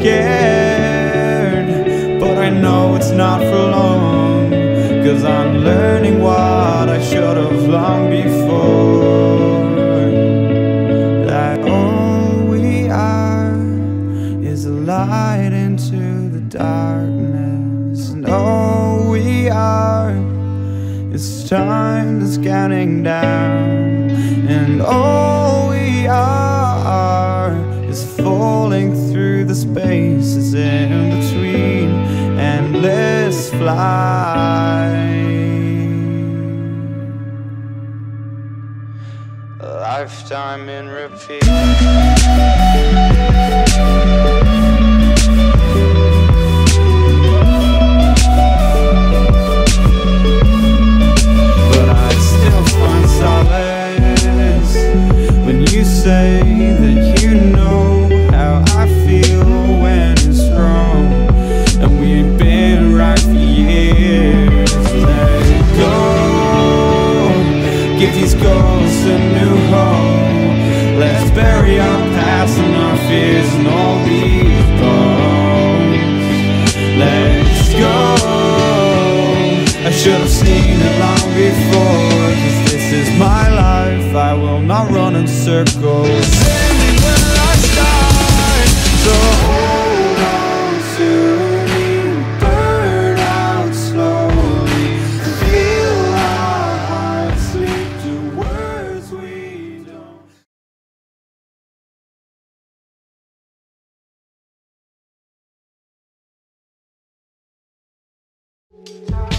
scared, but I know it's not for long, 'cause I'm learning what I should have long before. That all we are is a light into the darkness, and all we are is time that's counting down, and all we are is falling through the spaces in between, endless flight. A lifetime in repeat. Say that you know how I feel when it's wrong, and we ain't been right for years. Let it go, give these ghosts a new home. Let's bury our past and our fears and all these bones. Let's go, I should have seen it long before, 'cause this is my life, I will not run in circles. Ending when I start, so hold on to me, burn out slowly, feel our hearts leap to words we don't.